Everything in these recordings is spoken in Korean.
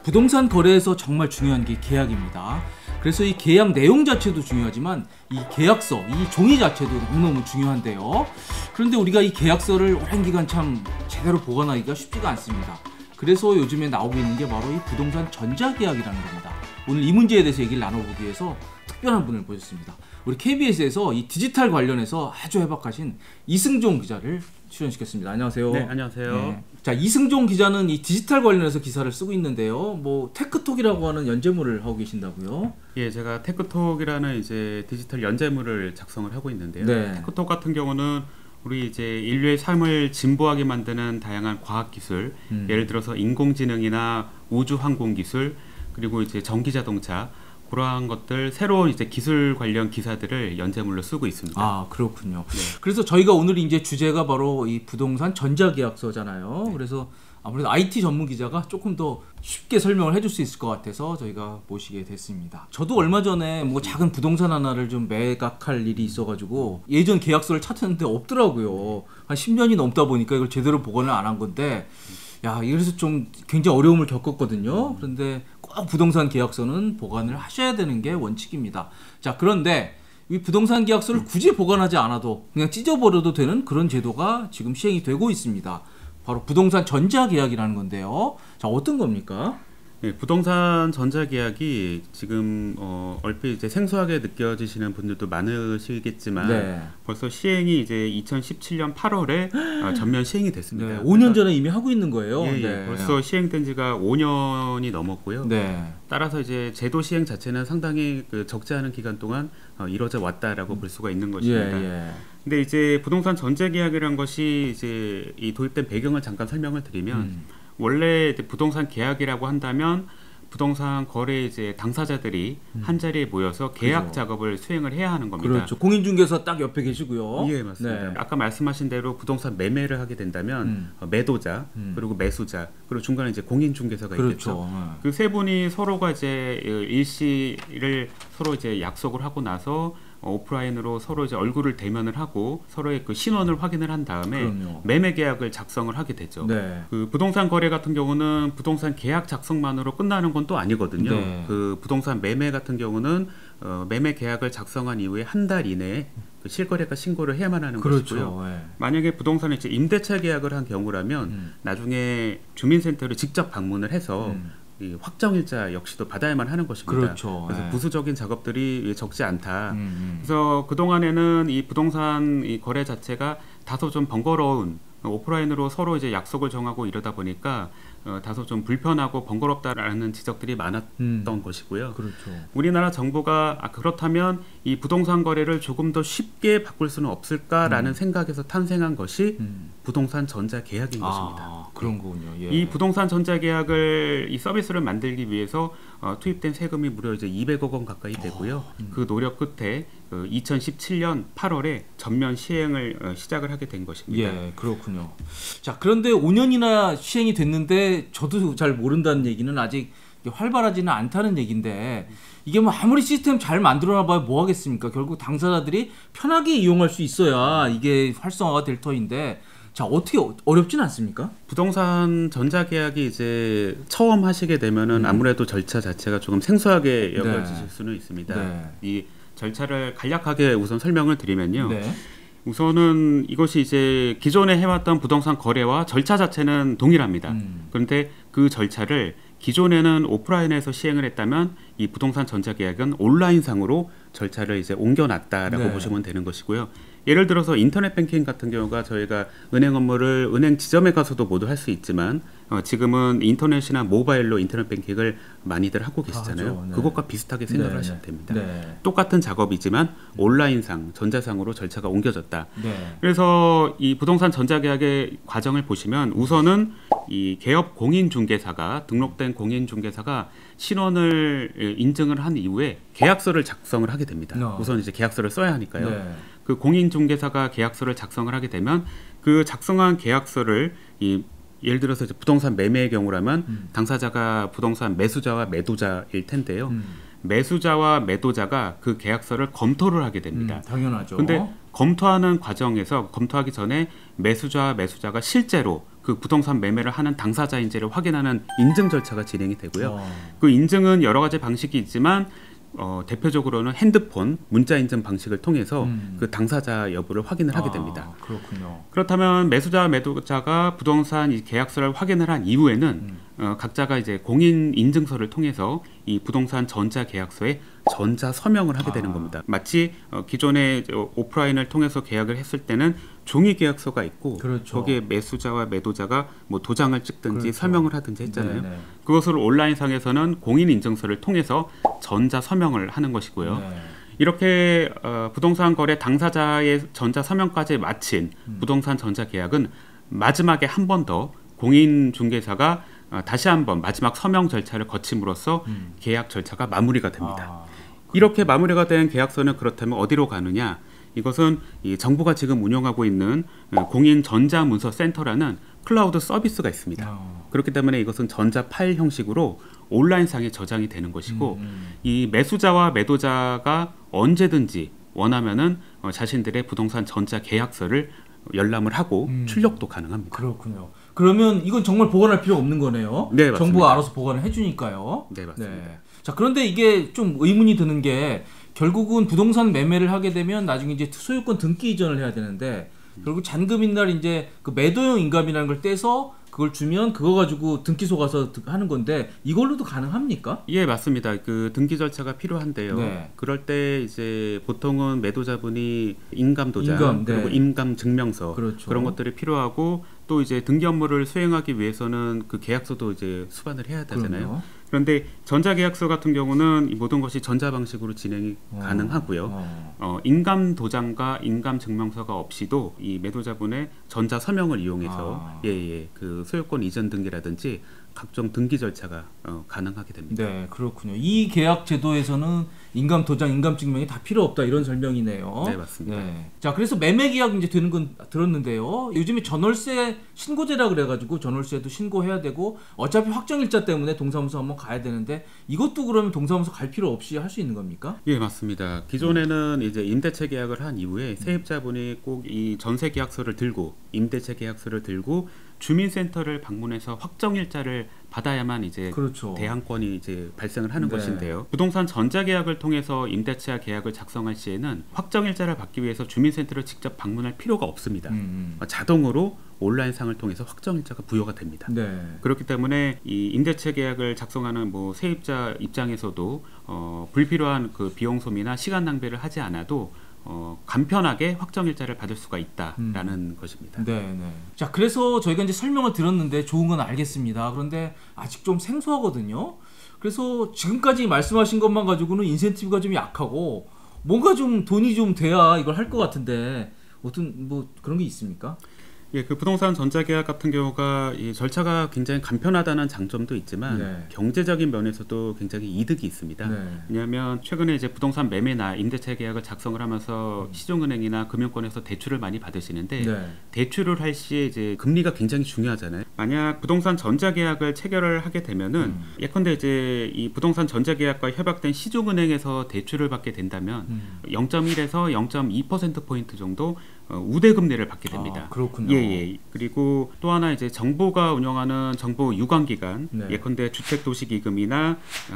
부동산 거래에서 정말 중요한 게 계약입니다. 그래서 이 계약 내용 자체도 중요하지만 이 계약서, 이 종이 자체도 너무너무 중요한데요. 그런데 우리가 이 계약서를 오랜 기간 참 제대로 보관하기가 쉽지가 않습니다. 그래서 요즘에 나오고 있는 게 바로 이 부동산 전자계약이라는 겁니다. 오늘 이 문제에 대해서 얘기를 나눠보기 위해서 특별한 분을 모셨습니다. 우리 KBS에서 이 디지털 관련해서 아주 해박하신 이승종 기자를 출연시켰습니다. 안녕하세요. 네, 안녕하세요. 네. 자, 이승종 기자는 이 디지털 관련해서 기사를 쓰고 있는데요. 뭐 테크톡이라고 하는 연재물을 하고 계신다고요? 예, 제가 테크톡이라는 이제 디지털 연재물을 작성을 하고 있는데요. 네. 테크톡 같은 경우는 우리 이제 인류의 삶을 진보하게 만드는 다양한 과학 기술, 예를 들어서 인공지능이나 우주 항공 기술, 그리고 이제 전기 자동차, 그러한 것들 새로운 이제 기술 관련 기사들을 연재물로 쓰고 있습니다. 아, 그렇군요. 네. 그래서 저희가 오늘 이제 주제가 바로 이 부동산 전자계약서잖아요. 네. 그래서 아무래도 IT 전문 기자가 조금 더 쉽게 설명을 해줄 수 있을 것 같아서 저희가 모시게 됐습니다. 저도 얼마 전에 뭐 작은 부동산 하나를 좀 매각할 일이 있어가지고 예전 계약서를 찾았는데 없더라고요. 한 10년이 넘다 보니까 이걸 제대로 보관을 안 한 건데, 야, 이래서 좀 굉장히 어려움을 겪었거든요. 그런데 꼭 부동산 계약서는 보관을 하셔야 되는 게 원칙입니다. 자, 그런데 이 부동산 계약서를 굳이 보관하지 않아도 그냥 찢어버려도 되는 그런 제도가 지금 시행이 되고 있습니다. 바로 부동산 전자계약이라는 건데요. 자, 어떤 겁니까? 네, 부동산 전자계약이 지금 얼핏 이제 생소하게 느껴지시는 분들도 많으시겠지만 네. 벌써 시행이 이제 2017년 8월에 전면 시행이 됐습니다. 네, 5년 전에 이미 하고 있는 거예요. 예, 네. 벌써 시행된 지가 5년이 넘었고요. 네. 따라서 이제 제도 시행 자체는 상당히 적지 않은 기간 동안 이루어져 왔다라고 볼 수가 있는 것입니다. 예. 근데 이제 부동산 전자계약이라는 것이 이제 이 도입된 배경을 잠깐 설명을 드리면 원래 부동산 계약이라고 한다면 부동산 거래 이제 당사자들이 한 자리에 모여서 계약 그렇죠. 작업을 수행을 해야 하는 겁니다. 그렇죠. 공인중개사 딱 옆에 계시고요. 예, 맞습니다. 네. 아까 말씀하신 대로 부동산 매매를 하게 된다면 매도자, 그리고 매수자, 그리고 중간에 이제 공인중개사가 그렇죠. 있겠죠. 그 세 분이 서로가 이제 일시를 서로 이제 약속을 하고 나서 오프라인으로 서로 이제 얼굴을 대면을 하고 서로의 그 신원을 확인을 한 다음에 그럼요. 매매 계약을 작성을 하게 되죠. 네. 그 부동산 거래 같은 경우는 부동산 계약 작성만으로 끝나는 건 또 아니거든요. 네. 그 부동산 매매 같은 경우는 매매 계약을 작성한 이후에 한 달 이내에 그 실거래가 신고를 해야만 하는 그렇죠. 것이고요. 네. 만약에 부동산에 이제 임대차 계약을 한 경우라면 나중에 주민센터를 직접 방문을 해서 이 확정일자 역시도 받아야만 하는 것입니다. 그렇죠. 그래서 네. 부수적인 작업들이 적지 않다. 그래서 그동안에는 이 부동산 이 거래 자체가 다소 좀 번거로운 오프라인으로 서로 이제 약속을 정하고 이러다 보니까 다소 좀 불편하고 번거롭다라는 지적들이 많았던 것이고요. 그렇죠. 우리나라 정부가 그렇다면 이 부동산 거래를 조금 더 쉽게 바꿀 수는 없을까라는 생각에서 탄생한 것이 부동산 전자계약인 것입니다. 그런 거군요. 예. 이 부동산 전자계약을 이 서비스를 만들기 위해서 투입된 세금이 무려 이제 200억 원 가까이 되고요. 그 노력 끝에 2017년 8월에 전면 시행을 시작을 하게 된 것입니다. 예, 그렇군요. 자, 그런데 5년이나 시행이 됐는데 저도 잘 모른다는 얘기는 아직 활발하지는 않다는 얘기인데 이게 뭐 아무리 시스템 잘 만들어놔 봐야 뭐 하겠습니까? 결국 당사자들이 편하게 이용할 수 있어야 이게 활성화가 될 터인데 자, 어떻게 어렵진 않습니까? 부동산 전자계약이 이제 처음 하시게 되면은 아무래도 절차 자체가 조금 생소하게 여겨지실 수는 있습니다. 네. 이 절차를 간략하게 우선 설명을 드리면요. 네. 우선은 이것이 이제 기존에 해왔던 부동산 거래와 절차 자체는 동일합니다. 그런데 그 절차를 기존에는 오프라인에서 시행을 했다면 이 부동산 전자계약은 온라인상으로 절차를 이제 옮겨놨다라고 네. 보시면 되는 것이고요. 예를 들어서 인터넷 뱅킹 같은 경우가 저희가 은행 업무를 은행 지점에 가서도 모두 할 수 있지만 지금은 인터넷이나 모바일로 인터넷 뱅킹을 많이들 하고 계시잖아요. 하죠. 네. 그것과 비슷하게 생각을 네. 하시면 됩니다. 네. 똑같은 작업이지만 온라인상, 전자상으로 절차가 옮겨졌다. 네. 그래서 이 부동산 전자계약의 과정을 보시면 우선은 이 개업 공인중개사가 등록된 공인중개사가 신원을 인증을 한 이후에 계약서를 작성을 하게 됩니다. 우선 이제 계약서를 써야 하니까요. 네. 그 공인중개사가 계약서를 작성을 하게 되면 그 작성한 계약서를 예를 들어서 이제 부동산 매매의 경우라면 당사자가 부동산 매수자와 매도자일 텐데요. 매수자와 매도자가 그 계약서를 검토를 하게 됩니다. 당연하죠. 근데 검토하는 과정에서 검토하기 전에 매수자와 매수자가 실제로 그 부동산 매매를 하는 당사자인지를 확인하는 인증 절차가 진행이 되고요. 그 인증은 여러 가지 방식이 있지만 대표적으로는 핸드폰 문자 인증 방식을 통해서 그 당사자 여부를 확인을 하게 됩니다. 그렇군요. 그렇다면 매수자와 매도자가 부동산 이 계약서를 확인을 한 이후에는 각자가 이제 공인 인증서를 통해서 이 부동산 전자 계약서에 전자 서명을 하게 되는 겁니다. 마치 기존에 오프라인을 통해서 계약을 했을 때는 종이 계약서가 있고 그렇죠. 거기에 매수자와 매도자가 뭐 도장을 찍든지 그렇죠. 서명을 하든지 했잖아요. 네네. 그것을 온라인상에서는 공인 인증서를 통해서 전자 서명을 하는 것이고요. 네. 이렇게 부동산 거래 당사자의 전자 서명까지 마친 부동산 전자 계약은 마지막에 한 번 더 공인 중개사가 다시 한번 마지막 서명 절차를 거침으로써 계약 절차가 마무리가 됩니다. 이렇게 마무리가 된 계약서는 그렇다면 어디로 가느냐? 이것은 이 정부가 지금 운영하고 있는 공인 전자문서 센터라는 클라우드 서비스가 있습니다. 그렇기 때문에 이것은 전자 파일 형식으로 온라인상에 저장이 되는 것이고 이 매수자와 매도자가 언제든지 원하면은 자신들의 부동산 전자 계약서를 열람을 하고 출력도 가능합니다. 그렇군요. 그러면 이건 정말 보관할 필요가 없는 거네요. 네, 맞습니다. 정부가 알아서 보관을 해주니까요. 네, 맞습니다. 자, 그런데 이게 좀 의문이 드는 게 결국은 부동산 매매를 하게 되면 나중에 이제 소유권 등기 이전을 해야 되는데 결국 잔금인 날 이제 그 매도형 인감이라는 걸 떼서 그걸 주면 그거 가지고 등기소 가서 하는 건데 이걸로도 가능합니까? 예, 맞습니다. 그 등기 절차가 필요한데요. 네. 그럴 때 이제 보통은 매도자분이 인감 도장 그리고 네. 인감 증명서 그렇죠. 그런 것들이 필요하고 또 이제 등기 업무를 수행하기 위해서는 그 계약서도 이제 수반을 해야 되잖아요. 그럼요. 그런데 전자계약서 같은 경우는 이 모든 것이 전자 방식으로 진행이 가능하고요. 인감 도장과 인감 증명서가 없이도 이 매도자분의 전자 서명을 이용해서 그 소유권 이전 등기라든지 각종 등기 절차가 가능하게 됩니다. 네, 그렇군요. 이 계약 제도에서는 인감 도장, 인감 증명이 다 필요 없다 이런 설명이네요. 네, 맞습니다. 네. 자, 그래서 매매 계약 이제 되는 건 들었는데요. 요즘에 전월세 신고제라 그래가지고 전월세도 신고해야 되고 어차피 확정일자 때문에 동사무소 한번 가야 되는데 이것도 그러면 동사무소 갈 필요 없이 할 수 있는 겁니까? 예, 맞습니다. 기존에는 이제 임대차 계약을 한 이후에 세입자분이 꼭 이 전세 계약서를 들고 임대차 계약서를 들고 주민센터를 방문해서 확정일자를 받아야만 이제 그렇죠. 대항권이 이제 발생을 하는 네. 것인데요. 부동산 전자계약을 통해서 임대차 계약을 작성할 시에는 확정일자를 받기 위해서 주민센터를 직접 방문할 필요가 없습니다. 자동으로 온라인상을 통해서 확정일자가 부여가 됩니다. 네. 그렇기 때문에 이 임대차 계약을 작성하는 뭐 세입자 입장에서도 불필요한 그 비용 소비나 시간 낭비를 하지 않아도 간편하게 확정일자를 받을 수가 있다라는 것입니다. 네. 자, 그래서 저희가 이제 설명을 들었는데 좋은 건 알겠습니다. 그런데 아직 좀 생소하거든요. 그래서 지금까지 말씀하신 것만 가지고는 인센티브가 좀 약하고 뭔가 좀 돈이 좀 돼야 이걸 할 것 같은데 어떤 뭐 그런 게 있습니까? 예, 그 부동산 전자계약 같은 경우가 이 절차가 굉장히 간편하다는 장점도 있지만 네. 경제적인 면에서도 굉장히 이득이 있습니다. 네. 왜냐하면 최근에 이제 부동산 매매나 임대차 계약을 작성을 하면서 시중은행이나 금융권에서 대출을 많이 받으시는데 네. 대출을 할 시에 이제 금리가 굉장히 중요하잖아요. 만약 부동산 전자계약을 체결을 하게 되면은 예컨대 이제 이 부동산 전자계약과 협약된 시중은행에서 대출을 받게 된다면 0.1에서 0.2% 포인트 정도 우대 금리를 받게 됩니다. 그렇군요. 예. 그리고 또 하나 이제 정부가 운영하는 정부 유관기관, 네. 예컨대 주택도시기금이나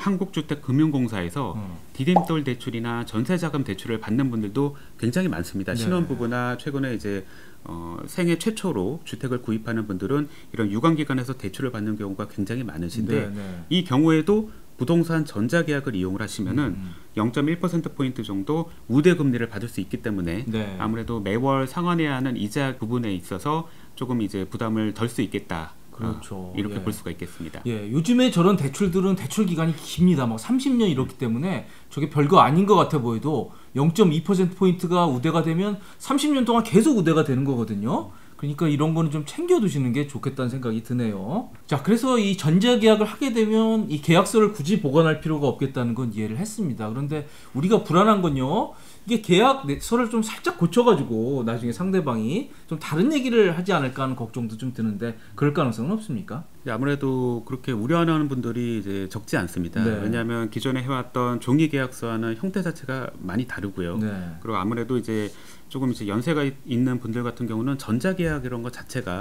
한국주택금융공사에서 디딤돌 대출이나 전세자금 대출을 받는 분들도 굉장히 많습니다. 네. 신혼부부나 최근에 이제 생애 최초로 주택을 구입하는 분들은 이런 유관기관에서 대출을 받는 경우가 굉장히 많으신데 네. 이 경우에도 부동산 전자계약을 이용을 하시면은 0.1% 정도 우대 금리를 받을 수 있기 때문에 네. 아무래도 매월 상환해야 하는 이자 부분에 있어서 조금 이제 부담을 덜 수 있겠다. 그렇죠. 이렇게 예. 볼 수가 있겠습니다. 예, 요즘에 저런 대출들은 대출 기간이 깁니다. 막 30년 이렇기 때문에 저게 별거 아닌 것 같아 보여도 0.2%포인트가 우대가 되면 30년 동안 계속 우대가 되는 거거든요. 그러니까 이런 거는 좀 챙겨두시는 게 좋겠다는 생각이 드네요. 자, 그래서 이 전자계약을 하게 되면 이 계약서를 굳이 보관할 필요가 없겠다는 건 이해를 했습니다. 그런데 우리가 불안한 건요. 이게 계약서를 좀 살짝 고쳐가지고 나중에 상대방이 좀 다른 얘기를 하지 않을까 하는 걱정도 좀 드는데 그럴 가능성은 없습니까? 아무래도 그렇게 우려하는 분들이 이제 적지 않습니다. 네. 왜냐하면 기존에 해왔던 종이 계약서와는 형태 자체가 많이 다르고요. 네. 그리고 아무래도 이제 조금 이제 연세가 있는 분들 같은 경우는 전자계약 이런 것 자체가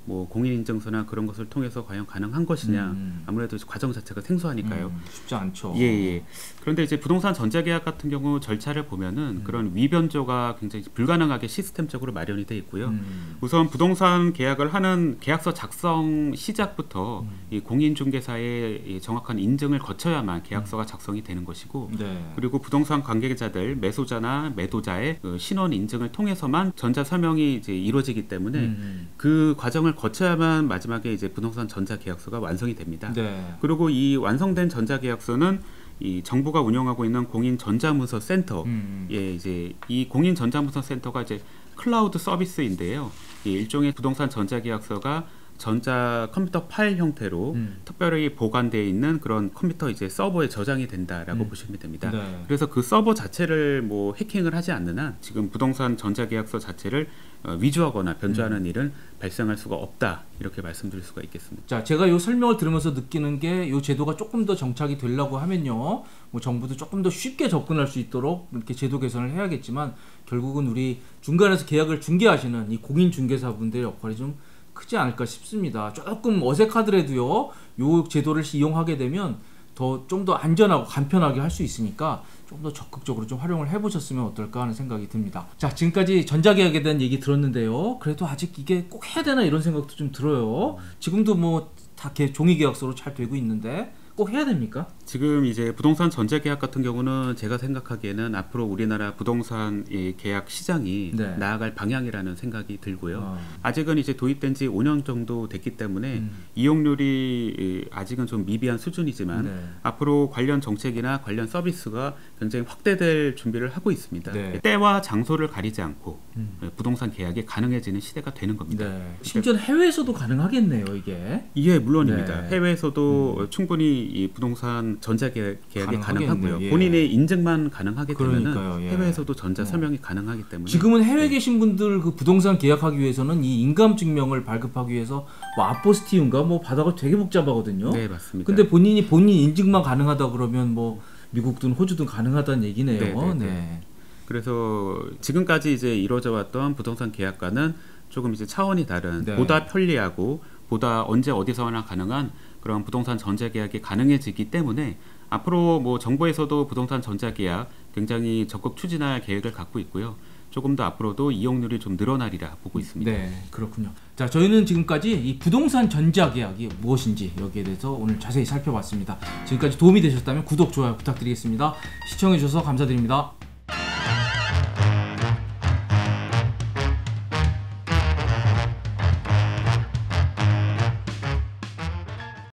뭐 공인인증서나 그런 것을 통해서 과연 가능한 것이냐. 아무래도 과정 자체가 생소하니까요. 쉽지 않죠. 예. 그런데 이제 부동산 전자계약 같은 경우 절차를 보면은 그런 위변조가 굉장히 불가능하게 시스템적으로 마련이 돼 있고요. 우선 부동산 계약을 하는 계약서 작성 시작부터 이 공인중개사의 이 정확한 인증을 거쳐야만 계약서가 작성이 되는 것이고, 네. 그리고 부동산 관계자들 매수자나 매도자의 그 신원 인증을 통해서만 전자 서명이 이제 이루어지기 때문에 그 과정을 거쳐야만 마지막에 이제 부동산 전자 계약서가 완성이 됩니다. 네. 그리고 이 완성된 전자 계약서는 이 정부가 운영하고 있는 공인 전자문서 센터, 예, 이제 이 공인 전자문서 센터가 이제 클라우드 서비스인데요. 이 일종의 부동산 전자 계약서가 전자 컴퓨터 파일 형태로 특별히 보관되어 있는 그런 컴퓨터 이제 서버에 저장이 된다라고 보시면 됩니다. 네. 그래서 그 서버 자체를 뭐 해킹을 하지 않는 한 지금 부동산 전자 계약서 자체를 위조하거나 변조하는 일은 발생할 수가 없다, 이렇게 말씀드릴 수가 있겠습니다. 자, 제가 이 설명을 들으면서 느끼는 게 이 제도가 조금 더 정착이 되려고 하면요, 뭐 정부도 조금 더 쉽게 접근할 수 있도록 이렇게 제도 개선을 해야겠지만, 결국은 우리 중간에서 계약을 중개하시는 이 공인 중개사분들의 역할이 좀 크지 않을까 싶습니다. 조금 어색하더라도요, 이 제도를 이용하게 되면 좀 더 안전하고 간편하게 할 수 있으니까 좀 더 적극적으로 좀 활용을 해보셨으면 어떨까 하는 생각이 듭니다. 자, 지금까지 전자계약에 대한 얘기 들었는데요, 그래도 아직 이게 꼭 해야 되나 이런 생각도 좀 들어요. 지금도 뭐 다 종이계약서로 잘 되고 있는데 꼭 해야 됩니까? 지금 이제 부동산 전자계약 같은 경우는 제가 생각하기에는 앞으로 우리나라 부동산 계약 시장이 네. 나아갈 방향이라는 생각이 들고요. 아직은 이제 도입된 지 5년 정도 됐기 때문에 이용률이 아직은 좀 미비한 수준이지만 네. 앞으로 관련 정책이나 관련 서비스가 굉장히 확대될 준비를 하고 있습니다. 네. 때와 장소를 가리지 않고 부동산 계약이 가능해지는 시대가 되는 겁니다. 네. 심지어 해외에서도 가능하겠네요, 이게. 예, 물론입니다. 네. 해외에서도 충분히 이 부동산 전자계약이 가능하고요. 예. 본인의 인증만 가능하게 되면은 그러니까요, 예. 해외에서도 전자 서명이 가능하기 때문에 지금은 해외에 계신 분들 그 부동산 계약하기 위해서는 이 인감증명을 발급하기 위해서 뭐 아포스티인가 뭐 받아가 되게 복잡하거든요. 네, 맞습니다. 근데 본인 인증만 가능하다 그러면 뭐 미국든 호주든 가능하다는 얘기네요. 네. 그래서 지금까지 이제 이루어져 왔던 부동산 계약과는 조금 이제 차원이 다른, 네. 보다 편리하고 보다 언제 어디서나 가능한 그런 부동산 전자계약이 가능해지기 때문에 앞으로 뭐 정부에서도 부동산 전자계약 굉장히 적극 추진할 계획을 갖고 있고요. 조금 더 앞으로도 이용률이 좀 늘어나리라 보고 있습니다. 네, 그렇군요. 자, 저희는 지금까지 이 부동산 전자계약이 무엇인지 여기에 대해서 오늘 자세히 살펴봤습니다. 지금까지 도움이 되셨다면 구독, 좋아요 부탁드리겠습니다. 시청해주셔서 감사드립니다.